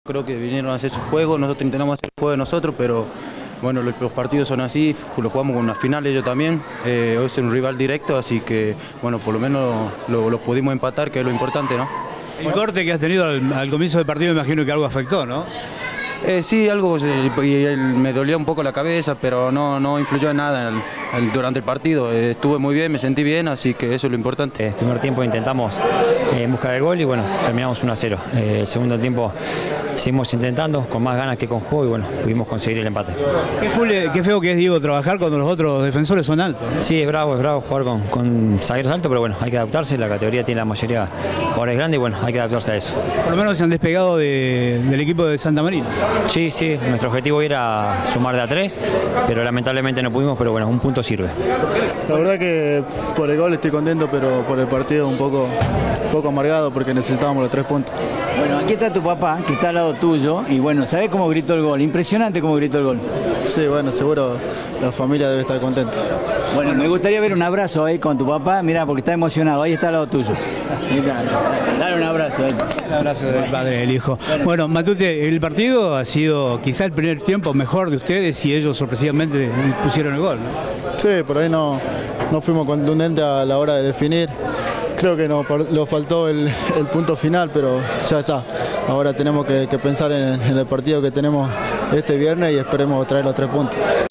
Creo que vinieron a hacer su juego, nosotros intentamos hacer el juego de nosotros, pero bueno, los partidos son así, lo jugamos con una final ellos también, hoy es un rival directo, así que bueno, por lo menos lo pudimos empatar, que es lo importante, ¿no? El corte que has tenido al comienzo del partido, me imagino que algo afectó, ¿no? Sí, algo, me dolía un poco la cabeza, pero no influyó en nada durante el partido. Estuve muy bien, me sentí bien, así que eso es lo importante. El primer tiempo intentamos buscar el gol y bueno, terminamos 1-0. El segundo tiempo seguimos intentando, con más ganas que con juego y bueno, pudimos conseguir el empate. Qué feo que es, Diego, trabajar cuando los otros defensores son altos, ¿no? Sí, es bravo jugar con zagueros altos, pero bueno, hay que adaptarse, la categoría tiene la mayoría de jugadores grandes y bueno, hay que adaptarse a eso. Por lo menos se han despegado del equipo de Santa Marina. Sí, nuestro objetivo era sumar de a 3, pero lamentablemente no pudimos, pero bueno, un punto sirve. La verdad que por el gol estoy contento, pero por el partido un poco amargado porque necesitábamos los 3 puntos. Bueno, aquí está tu papá, que está al lado tuyo, y bueno, ¿sabés cómo gritó el gol? Impresionante cómo gritó el gol. Sí, bueno, seguro la familia debe estar contenta. Bueno, me gustaría ver un abrazo ahí con tu papá, mira, porque está emocionado, ahí está al lado tuyo. Dale un abrazo. Un abrazo del padre, del hijo. Bueno, Matute, el partido ha sido quizá el primer tiempo mejor de ustedes y ellos sorpresivamente pusieron el gol, ¿no? Sí, por ahí no fuimos contundentes a la hora de definir. Creo que nos faltó el punto final, pero ya está. Ahora tenemos que pensar en el partido que tenemos este viernes y esperemos traer los 3 puntos.